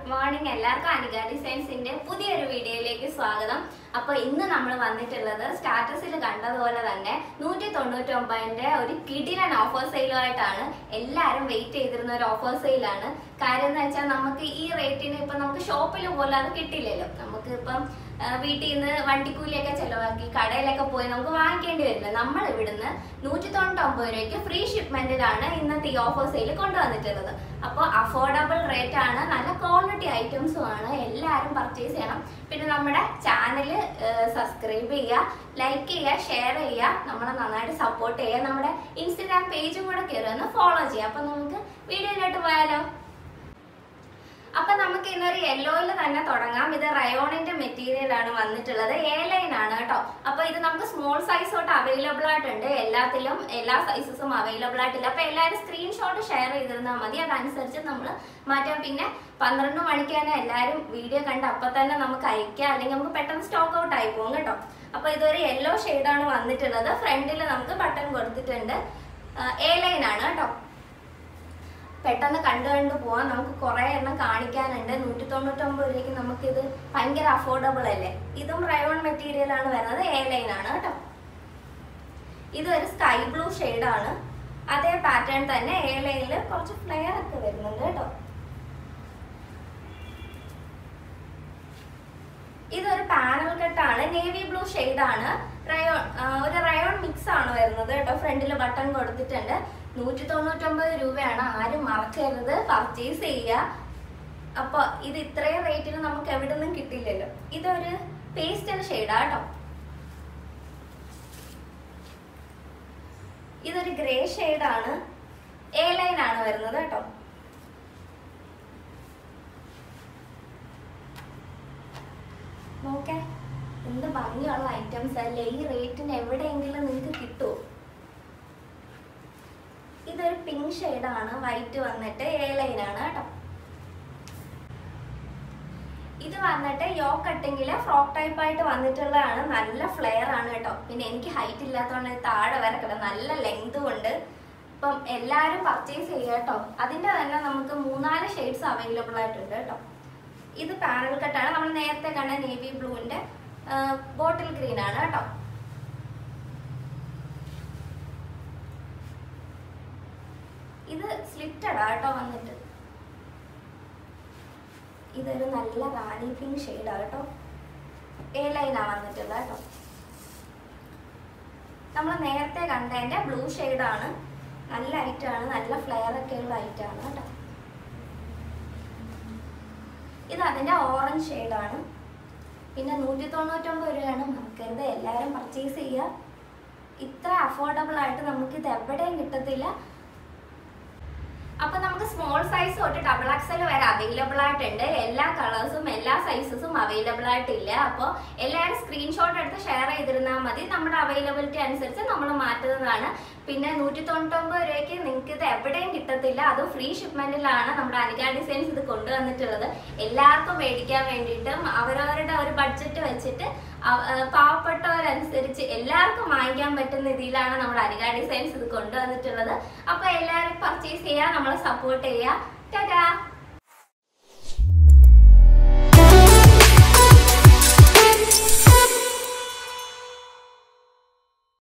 Morning എല്ലാവർക്കും അനിക ഡിസൈൻസിന്റെ പുതിയൊരു വീഡിയോയിലേക്ക് സ്വാഗതം. അപ്പോൾ ഇന്ന് നമ്മൾ വന്നിട്ടുള്ളത് സ്റ്റാറ്റസിൽ കണ്ടതുപോലെ തന്നെ 199ന്റെ ഒരു കിടിലൻ ഓഫർ സെയിലുമായിട്ടാണ്. എല്ലാവരും വെയിറ്റ് ചെയ്തിരുന്ന ഒരു ഓഫർ സെയിലാണ്. കാര്യം എന്ന് വെച്ചാൽ നമുക്ക് ഈ റേറ്റിന് ഇപ്പൊ നമുക്ക് ഷോപ്പിൽ പോലും അത് കിട്ടില്ലല്ലോ. നമുക്ക് ഇപ്പം വീട്ടിൽ നിന്ന് വണ്ടിക്കൂലിയൊക്കെ ചെലവാക്കി കടയിലൊക്കെ പോയി നമുക്ക് വാങ്ങിക്കേണ്ടി വരില്ല. നമ്മൾ ഇവിടുന്ന് 199 രൂപയ്ക്ക് ഫ്രീ ഷിപ്മെന്റിലാണ് ഇന്നത്തെ ഈ ഓഫർ സെയിൽ കൊണ്ടുവന്നിട്ടുള്ളത്. അപ്പോൾ അഫോർഡബിൾ റേറ്റ് ആണ്, നല്ല ക്വാളിറ്റി ഐറ്റംസും ആണ്. എല്ലാവരും പർച്ചേസ് ചെയ്യണം. പിന്നെ നമ്മുടെ ചാനൽ സബ്സ്ക്രൈബ് ചെയ്യുക, ലൈക്ക് ചെയ്യുക, ഷെയർ ചെയ്യുക, നമ്മളെ നന്നായിട്ട് സപ്പോർട്ട് ചെയ്യുക. നമ്മുടെ ഇൻസ്റ്റഗ്രാം പേജും കൂടെ കയറി ഒന്ന് ഫോളോ ചെയ്യുക. അപ്പൊ നമുക്ക് വീഡിയോയിലോട്ട് പോയാലോ. അപ്പൊ നമുക്ക് ഇന്നൊരു യെല്ലോയിൽ തന്നെ തുടങ്ങാം. ഇത് റയോണിന്റെ മെറ്റീരിയൽ ആണ് വന്നിട്ടുള്ളത്. എ ലൈൻ ആണ് കേട്ടോ. അപ്പൊ ഇത് നമുക്ക് സ്മോൾ സൈസ് തൊട്ട് അവൈലബിൾ ആയിട്ടുണ്ട്. എല്ലാത്തിലും എല്ലാ സൈസസും അവൈലബിൾ ആയിട്ടില്ല. അപ്പൊ എല്ലാവരും സ്ക്രീൻഷോട്ട് ഷെയർ ചെയ്തിരുന്നാൽ മതി. അതനുസരിച്ച് നമ്മൾ മാറ്റാം. പിന്നെ 12 മണിക്ക് തന്നെ എല്ലാവരും വീഡിയോ കണ്ട് അപ്പൊ തന്നെ നമുക്ക് അയക്കാം, അല്ലെങ്കിൽ നമുക്ക് പെട്ടെന്ന് സ്റ്റോക്ക് ഔട്ട് ആയി പോകും കേട്ടോ. അപ്പൊ ഇതൊരു യെല്ലോ ഷെയ്ഡാണ് വന്നിട്ടുള്ളത്. ഫ്രണ്ടിൽ നമുക്ക് ബട്ടൺ കൊടുത്തിട്ടുണ്ട്. എ ലൈൻ ആണ് കേട്ടോ. പെട്ടെന്ന് കണ്ടു പോവാൻ, നമുക്ക് കുറെ എണ്ണം കാണിക്കാനുണ്ട്. 199 രൂപയ്ക്ക് നമുക്കിത് ഭയങ്കര അഫോർഡബിൾ അല്ലേ. ഇതും റയോൺ മെറ്റീരിയൽ ആണ് വരുന്നത്. എ ലൈൻ ആണ് കേട്ടോ. ഇതൊരു സ്കൈ ബ്ലൂ ഷെയ്ഡാണ്. അതേ പാറ്റേൺ തന്നെ എ ലൈനിൽ കുറച്ച് ഫ്ലെയർ ഒക്കെ വരുന്നുണ്ട് കേട്ടോ. ഇതൊരു പാനൽ കട്ടാണ്. നേവി ബ്ലൂ ഷെയ്ഡാണ്. റയോൺ ഒരു റയോൺ മിക്സ് ആണ് വരുന്നത് കേട്ടോ. ഫ്രണ്ടിൽ ബട്ടൺ കൊടുത്തിട്ടുണ്ട്. 199 രൂപയാണ്. ആരും മറക്കരുത്, പർച്ചേസ് ചെയ്യുക. അപ്പൊ ഇത് ഇത്രയും റേറ്റിന് നമുക്ക് എവിടെ നിന്നും കിട്ടില്ലല്ലോ. ഇതൊരു പേസ്റ്റൽ ഷെയ്ഡാ കേട്ടോ. ഇതൊരു ഗ്രേ ഷെയ്ഡാണ്. എ ലൈൻ ആണ് വരുന്നത് കേട്ടോ. നോക്കേ, എന്ത് ഭംഗിയുള്ള ഐറ്റംസ് അല്ലേ. ഈ റേറ്റിന് എവിടെയെങ്കിലും നിങ്ങൾക്ക് കിട്ടുമോ? ഇതൊരു പിങ്ക് ഷെയ്ഡാണ്. വൈറ്റ് വന്നിട്ട് എ ലൈൻ ആണ് കേട്ടോ. ഇത് വന്നിട്ട് യോ കട്ടിങ്ങില് ഫ്രോക്ക് ടൈപ്പ് ആയിട്ട് വന്നിട്ടുള്ളതാണ്. നല്ല ഫ്ലെയർ ആണ് കേട്ടോ. പിന്നെ എനിക്ക് ഹൈറ്റ് ഇല്ലാത്തതുകൊണ്ട് താഴെ വരെ കിടക്കും. നല്ല ലെങ്തും ഉണ്ട്. അപ്പം എല്ലാവരും പർച്ചേസ് ചെയ്യുക കേട്ടോ. അതിന്റെ തന്നെ നമുക്ക് 3-4 ഷെയ്ഡ്സ് അവൈലബിൾ ആയിട്ടുണ്ട് കേട്ടോ. ഇത് പാനൽ കട്ടാണ്. നമ്മൾ നേരത്തെ കണ്ട നേവി ബ്ലൂവിന്റെ ബോട്ടിൽ ഗ്രീൻ ആണ് കേട്ടോ. ഇത് സ്ലിറ്റഡ് ആട്ടോ വന്നിട്ട്. ഇതൊരു നല്ല റാണി പിങ്ക് ഷെയ്ഡാ കേട്ടോ. എ ലൈനാ വന്നിട്ടുള്ളത് കേട്ടോ. നമ്മൾ നേരത്തെ കണ്ടതിന്റെ ബ്ലൂ ഷെയ്ഡാണ്. നല്ല ഐറ്റാണ്, നല്ല ഫ്ലെയർ ഒക്കെ ഉള്ള ഐറ്റാണ് കേട്ടോ. ഇത് അതിന്റെ ഓറഞ്ച് ഷെയ്ഡാണ്. പിന്നെ 199 രൂപയാണ്. മറക്കരുത്, എല്ലാവരും പർച്ചേസ് ചെയ്യുക. ഇത്ര അഫോർഡബിൾ ആയിട്ട് നമുക്ക് ഇത് എവിടെയും കിട്ടത്തില്ല. അപ്പൊ നമുക്ക് സ്മോൾ സൈസ് തൊട്ട് ഡബിൾ എക്സൽ വരെ അവൈലബിൾ ആയിട്ടുണ്ട്. എല്ലാ കളേഴ്സും എല്ലാ സൈസസും അവൈലബിൾ ആയിട്ടില്ല. അപ്പോൾ എല്ലാവരും സ്ക്രീൻഷോട്ട് എടുത്ത് ഷെയർ ചെയ്തിരുന്നാൽ മതി. നമ്മുടെ അവൈലബിലിറ്റി അനുസരിച്ച് നമ്മൾ മാറ്റുന്നതാണ്. പിന്നെ 199 രൂപയ്ക്ക് നിങ്ങൾക്ക് ഇത് എവിടെയും കിട്ടത്തില്ല. അത് ഫ്രീ ഷിപ്മെന്റിലാണ് നമ്മുടെ അനിക ഡിസൈൻസ് ഇത് കൊണ്ടുവന്നിട്ടുള്ളത്. എല്ലാവർക്കും മേടിക്കാൻ വേണ്ടിയിട്ടും അവരവരുടെ ഒരു ബഡ്ജറ്റ് വെച്ചിട്ട് പാവപ്പെട്ടവരനുസരിച്ച് എല്ലാവർക്കും വാങ്ങിക്കാൻ പറ്റുന്ന രീതിയിലാണ് നമ്മുടെ അനിക ഡിസൈൻസ് ഇത് കൊണ്ടുവന്നിട്ടുള്ളത്. അപ്പൊ എല്ലാവരും പർച്ചേസ് ചെയ്യുക, നമ്മളെ സപ്പോർട്ട് ചെയ്യുക. ടാറ്റാ.